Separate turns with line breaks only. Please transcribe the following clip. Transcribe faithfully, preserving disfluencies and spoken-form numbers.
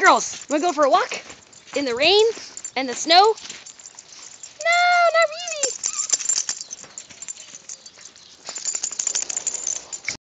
girls, wanna go for a walk in the rain and the snow?